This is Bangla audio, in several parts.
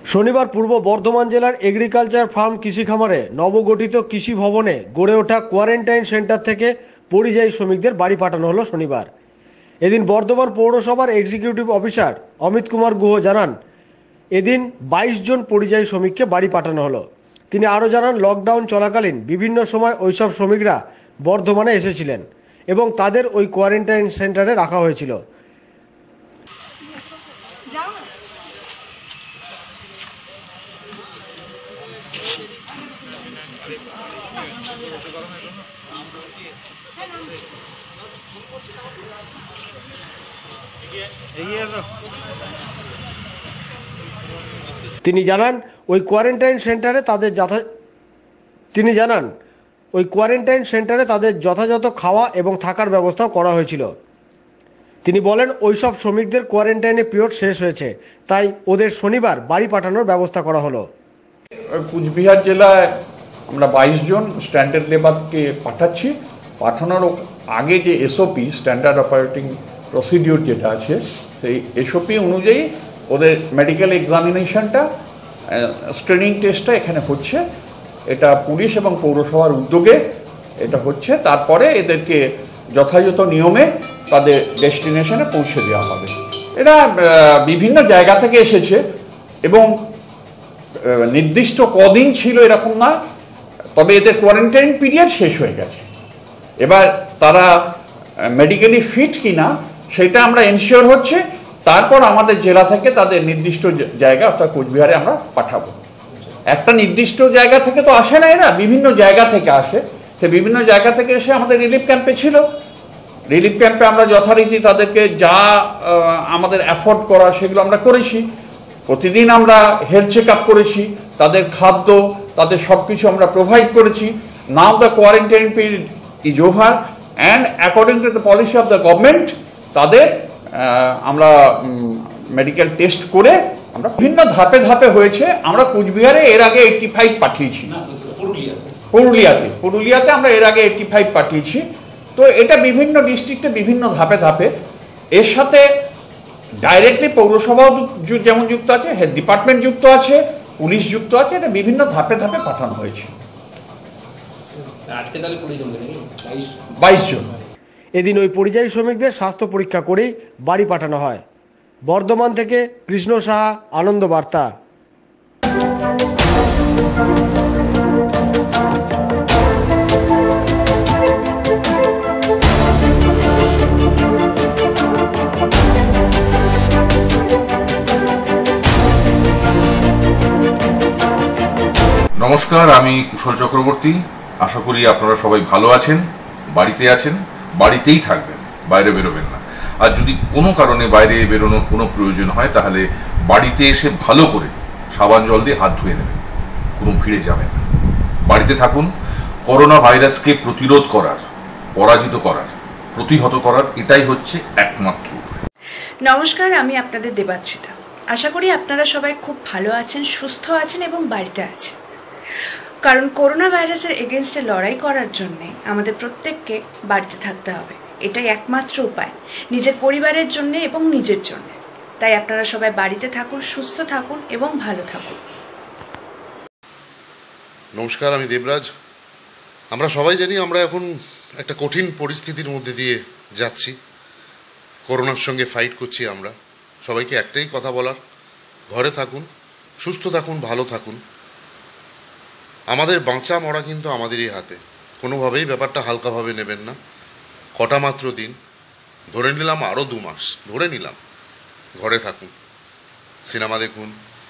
শনিবার পূর্ব বর্ধমান জেলার এগ্রিকালচার ফার্ম কৃষি খামারে নবগঠিত কৃষি ভবনে গড়ে ওঠা কোয়ারেন্টাইন সেন্টার থেকে পরিযায়ী শ্রমিকদের বাড়ি পাঠানো হলো শনিবার। এদিন বর্ধমান পৌরসভার এক্সিকিউটিভ অফিসার অমিত কুমার গুহ জানান, এদিন 22 জন পরিযায়ী শ্রমিককে বাড়ি পাঠানো হলো। তিনি আরও জানান, লকডাউন চলাকালীন বিভিন্ন সময় ওইসব শ্রমিকরা বর্ধমানে এসেছিলেন এবং তাদের ওই কোয়ারেন্টাইন সেন্টারে রাখা হয়েছিল। তিনি জানান, ওই কোয়ারেন্টাইন সেন্টারে তাদের যথাযথ খাওয়া এবং থাকার ব্যবস্থাও করা হয়েছিল। তিনি বলেন, ওইসব শ্রমিকদের কোয়ারেন্টাইনে পিরিয়ড শেষ হয়েছে, তাই ওদের শনিবার বাড়ি পাঠানোর ব্যবস্থা করা হলো। কুচবিহার জেলায় আমরা 22 জন স্ট্যান্ডার্ড লেবারকে পাঠাচ্ছি। পাঠানোর আগে যে এসওপি, স্ট্যান্ডার্ড অপারেটিং প্রসিডিওর যেটা আছে, সেই এসওপি অনুযায়ী ওদের মেডিকেল এক্সামিনেশনটা, স্ক্রিনিং টেস্টটা এখানে হচ্ছে। এটা পুলিশ এবং পৌরসভার উদ্যোগে এটা হচ্ছে। তারপরে এদেরকে যথাযথ নিয়মে তাদের ডেস্টিনেশনে পৌঁছে দেওয়া হবে। এরা বিভিন্ন জায়গা থেকে এসেছে এবং নির্দিষ্ট কদিন ছিল এরকম না, তবে এদের কোয়ারেন্টাইন পিরিয়ড শেষ হয়ে গেছে। এবার তারা মেডিকেলি ফিট কিনা সেটা আমরা এনশিওর হচ্ছে, তারপর আমাদের জেলা থেকে তাদের নির্দিষ্ট জায়গা অর্থাৎ কোচবিহারে আমরা পাঠাবো। একটা নির্দিষ্ট জায়গা থেকে তো আসে না, এরা বিভিন্ন জায়গা থেকে আসে। সে বিভিন্ন জায়গা থেকে এসে আমাদের রিলিফ ক্যাম্পে ছিল। রিলিফ ক্যাম্পে আমরা যথারীতি তাদেরকে যা আমাদের অ্যাফোর্ড করা সেগুলো আমরা করেছি। প্রতিদিন আমরা হেলথ চেক আপ করেছি, তাদের খাদ্য, তাদের সব কিছু আমরা প্রোভাইড করেছি। Now the quarantine period is over and according to the policy of the government তাদের আমরা মেডিকেল টেস্ট করে আমরা বিভিন্ন ধাপে ধাপে হয়েছে। আমরা কুচবিহারে এর আগে 85 পাঠিয়েছি, পুরুলিয়াতে আমরা এর আগে 85 পাঠিয়েছি। তো এটা বিভিন্ন ডিস্ট্রিক্টে বিভিন্ন ধাপে ধাপে, এর সাথে ডাইরেক্টলি পৌরসভাও যেমন যুক্ত আছে, হেলথ ডিপার্টমেন্ট যুক্ত আছে, পুলিশ যুক্ত আছে। এটা বিভিন্ন ধাপে ধাপে পাঠানো হয়েছে। আজকে তাহলে 22 জন। এদিন ওই পরিযায়ী শ্রমিকদের স্বাস্থ্য পরীক্ষা করেই বাড়ি পাঠানো হয়। বর্ধমান থেকে কৃষ্ণ সাহা, আনন্দ বার্তা। নমস্কার, আমি কুশল চক্রবর্তী। আশা করি আপনারা সবাই ভালো আছেন, বাড়িতে আছেন, বাড়িতেই থাকবেন, বাইরে বেরোবেন না। আর যদি কোনো কারণে বাইরে বেরোনোর কোনো প্রয়োজন হয় তাহলে বাড়িতে এসে ভালো করে সাবান জল দিয়ে হাত ধুয়ে নেবেন, কোনো ভিড়ে যাবেন না। বাড়িতে থাকুন। করোনা ভাইরাসকে প্রতিরোধ করার, পরাজিত করার, প্রতিহত করার এটাই হচ্ছে একমাত্র। নমস্কার, আমি আপনাদের দেবাত্রিতা। আশা করি আপনারা সবাই খুব ভালো আছেন, সুস্থ আছেন এবং বাড়িতে আছেন। কারণ করোনা ভাইরাসের এগেনস্টে লড়াই করার জন্যে আমাদের প্রত্যেককে বাড়িতে থাকতে হবে। এটাই একমাত্র উপায় নিজের পরিবারের জন্য এবং নিজের জন্য। তাই আপনারা সবাই বাড়িতে থাকুন, সুস্থ থাকুন এবং ভালো থাকুন। নমস্কার, আমি দেবরাজ। আমরা সবাই জানি আমরা এখন একটা কঠিন পরিস্থিতির মধ্যে দিয়ে যাচ্ছি, করোনার সঙ্গে ফাইট করছি। আমরা সবাইকে একটাই কথা বলার, ঘরে থাকুন, সুস্থ থাকুন, ভালো থাকুন। আমাদের বাঁচা মরা কিন্তু আমাদেরই হাতে। কোনোভাবেই ব্যাপারটা হালকাভাবে নেবেন না। কটা মাত্র দিন, ধরে নিলাম আরও 2 মাস, ধরে নিলাম, ঘরে থাকুন, সিনেমা দেখুন,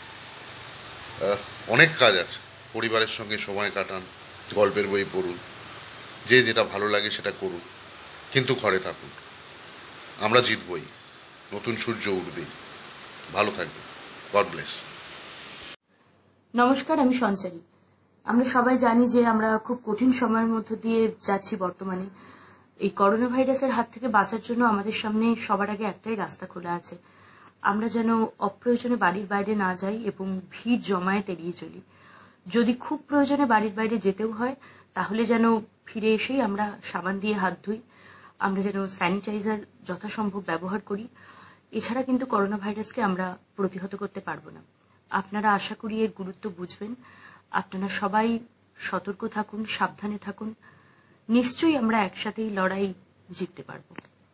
অনেক কাজ আছে, পরিবারের সঙ্গে সময় কাটান, গল্পের বই পড়ুন, যে যেটা ভালো লাগে সেটা করুন, কিন্তু ঘরে থাকুন। আমরা জিতবই, নতুন সূর্য উঠবে। ভালো থাকবেন। God bless. নমস্কার, আমি সঞ্চারী। আমরা সবাই জানি যে আমরা খুব কঠিন সময়ের মধ্য দিয়ে যাচ্ছি বর্তমানে। এই করোনা ভাইরাসের হাত থেকে বাঁচার জন্য আমাদের সামনে সবার আগে একটাই রাস্তা খোলা আছে। আমরা যেন অপ্রয়োজনে বাড়ির বাইরে না যাই এবং ভিড় জমায়েত এড়িয়ে চলি। যদি খুব প্রয়োজনে বাড়ির বাইরে যেতেও হয় তাহলে যেন ফিরে এসেই আমরা সাবান দিয়ে হাত ধুই, আমরা যেন স্যানিটাইজার যথাসম্ভব ব্যবহার করি। এছাড়া কিন্তু করোনা ভাইরাসকে আমরা প্রতিহত করতে পারবো না। আপনারা আশা করি এর গুরুত্ব বুঝবেন। আপনারা সবাই সতর্ক থাকুন, সাবধানে থাকুন। নিশ্চয়ই আমরা একসাথেই লড়াই জিততে পারব।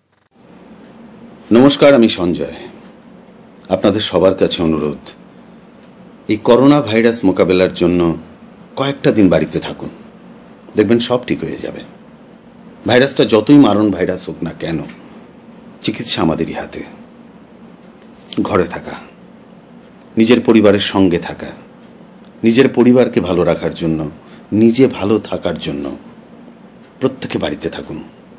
নমস্কার, আমি সঞ্জয়। আপনাদের সবার কাছে অনুরোধ, এই করোনা ভাইরাস মোকাবেলার জন্য কয়েকটা দিন বাড়িতে থাকুন, দেখবেন সব ঠিক হয়ে যাবে। ভাইরাসটা যতই মারণ ভাইরাস হোক না কেন, চিকিৎসা আমাদেরই হাতে। ঘরে থাকা, নিজের পরিবারের সঙ্গে থাকা, নিজের পরিবারকে ভালো রাখার জন্য, নিজে ভালো থাকার জন্য প্রত্যেকে বাড়িতে থাকুন।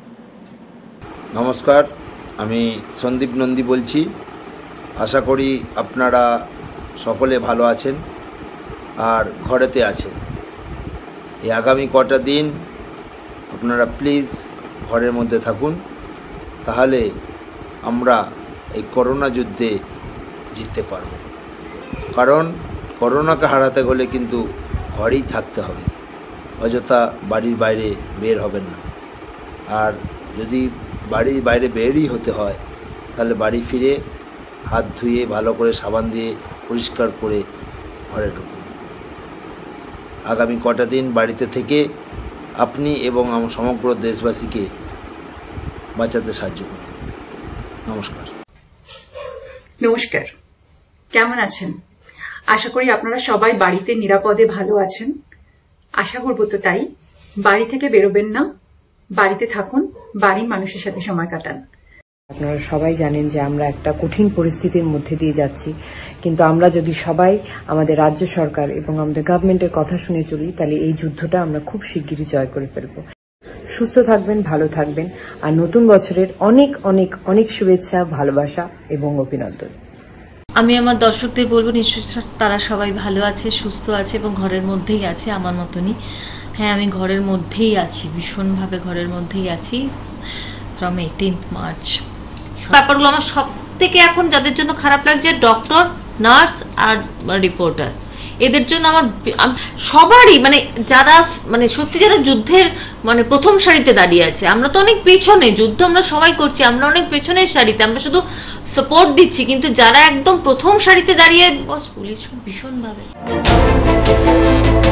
নমস্কার, আমি সন্দীপ নন্দী বলছি। আশা করি আপনারা সকলে ভালো আছেন আর ঘরেতে আছেন। এই আগামী কটা দিন আপনারা প্লিজ ঘরের মধ্যে থাকুন, তাহলে আমরা এই করোনা যুদ্ধে জিততে পারব। কারণ করোনাকে হারাতে হলে কিন্তু ঘরেই থাকতে হবে, অযথা বাড়ির বাইরে বের হবেন না। আর যদি বাড়ির বাইরে বেরই হতে হয়, তাহলে বাড়ি ফিরে হাত ধুয়ে ভালো করে সাবান দিয়ে পরিষ্কার করে ঘরে ঢুকুন। আগামী কটা দিন বাড়িতে থেকে আপনি এবং সমগ্র দেশবাসীকে বাঁচাতে সাহায্য করুন। নমস্কার। নমস্কার, কেমন আছেন? আশা করি আপনারা সবাই বাড়িতে নিরাপদে ভালো আছেন। আশা করবো তো তাই। বাড়ি থেকে বেরোবেন না, বাড়িতে থাকুন, বাড়ির মানুষের সাথে সময় কাটান। আপনারা সবাই জানেন যে আমরা একটা কঠিন পরিস্থিতির মধ্যে দিয়ে যাচ্ছি, কিন্তু আমরা যদি সবাই আমাদের রাজ্য সরকার এবং আমাদের গভর্নমেন্টের কথা শুনে চলি, তাহলে এই যুদ্ধটা আমরা খুব শিগগিরই জয় করে ফেলব। সুস্থ থাকবেন, ভালো থাকবেন, আর নতুন বছরের অনেক অনেক অনেক শুভেচ্ছা, ভালোবাসা এবং অভিনন্দন। আমি আমার দর্শকদের বলবো, নিশ্চয়ই তারা সবাই ভালো আছে, সুস্থ আছে এবং ঘরের মধ্যেই আছে, আমার মতনই। হ্যাঁ, আমি ঘরের মধ্যেই আছি, ভীষণভাবে ঘরের মধ্যেই আছি ফ্রম 18th মার্চ। ব্যাপারগুলো আমার সব থেকে এখন যাদের জন্য খারাপ লাগছে, ডক্টর, নার্স আর রিপোর্টার, এদের জন্য আমার সবারই, মানে যারা মানে সত্যি যারা যুদ্ধের মানে প্রথম সারিতে দাঁড়িয়ে আছে। আমরা তো অনেক পেছনে, যুদ্ধ আমরা সবাই করছি, আমরা অনেক পেছনের সারিতে, আমরা শুধু সাপোর্ট দিচ্ছি, কিন্তু যারা একদম প্রথম সারিতে দাঁড়িয়ে, বস পুলিশ ভীষণভাবে